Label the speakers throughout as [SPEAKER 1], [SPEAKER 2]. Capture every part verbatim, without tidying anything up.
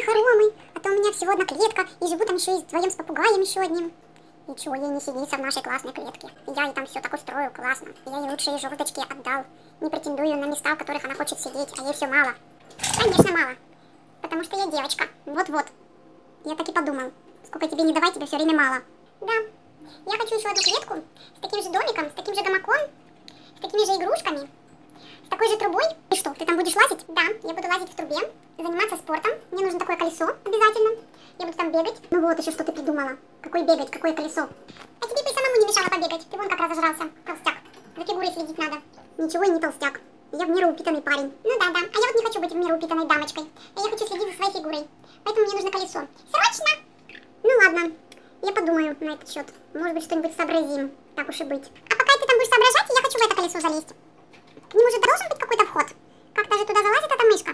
[SPEAKER 1] хоромы, а то у меня всего одна клетка, и живу там еще и вдвоем с попугаем еще одним. И чего ей не сидится в нашей классной клетке? Я ей там все так устрою, классно. Я ей лучшие жердочки отдал. Не претендую на места, в которых она хочет сидеть, а ей все мало. Конечно, мало. Потому что я девочка. Вот-вот. Я так и подумал. Сколько тебе не давай, тебе все время мало. Да. Я хочу еще одну клетку с таким же домиком, с таким же гамаком, с такими же игрушками, с такой же трубой. И что, ты там будешь лазить? Да, я буду лазить в трубе, заниматься спортом. Мне нужно такое колесо обязательно. Я буду там бегать. Ну вот еще что ты придумала. Какой бегать, какое колесо? А тебе бы самому не мешало побегать. Ты вон как разожрался, толстяк. За фигурой следить надо. Ничего, я не толстяк. Я в меру упитанный парень. Ну да, да. А я вот не хочу быть в меру упитанной дамочкой. А я хочу следить за своей фигурой. Поэтому мне нужно колесо. Срочно! Ну ладно. Я подумаю на этот счет. Может быть, что-нибудь сообразим. Так уж и быть. А пока ты там будешь соображать, я хочу в это колесо залезть. К нему же должен быть какой-то вход. Как-то же туда залазит эта мышка.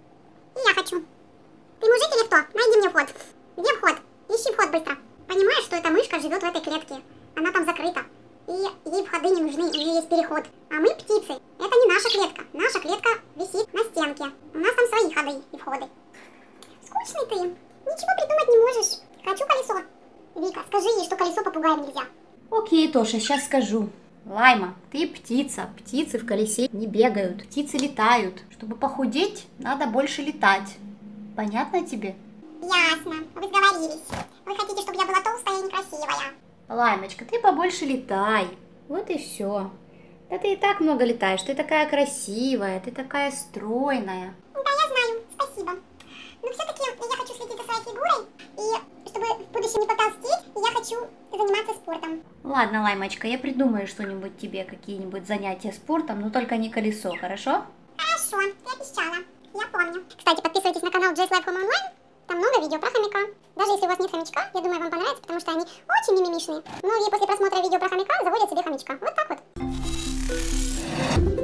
[SPEAKER 1] И я хочу. Ты мужик или кто? Найди мне вход. Где вход? Ищи вход быстро. Понимаешь, что эта мышка живет в этой клетке. Она там закрыта. И ей входы не нужны, у нее есть переход. А мы птицы. Это не наша клетка. Наша клетка висит на стенке. У нас там свои ходы и входы. Скучный ты. Ничего придумать не можешь. Хочу колесо. Вика, скажи ей, что колесо попугаем нельзя.
[SPEAKER 2] Окей, Тоша, сейчас скажу. Лайма, ты птица. Птицы в колесе не бегают. Птицы летают. Чтобы похудеть, надо больше летать. Понятно тебе?
[SPEAKER 1] Ясно. Вы сговорились. Вы хотите, чтобы я была толстая и некрасивая.
[SPEAKER 2] Лаймочка, ты побольше летай. Вот и все. Да ты и так много летаешь. Ты такая красивая, ты такая стройная.
[SPEAKER 1] Да, я знаю. Спасибо. Но все-таки я хочу следить за своей фигурой. И чтобы в будущем не потолстеть, я хочу заниматься спортом.
[SPEAKER 2] Ладно, Лаймочка, я придумаю что-нибудь тебе, какие-нибудь занятия спортом, но только не колесо, хорошо?
[SPEAKER 1] Хорошо, ты обещала. Я помню. Кстати, подписывайтесь на канал Джейс Лайф Home Online. Там много видео про хомяка. Даже если у вас нет хомячка, я думаю, вам понравится, потому что они очень мимимишные. Ну и после просмотра видео про хомяка заводят себе хомячка. Вот так вот.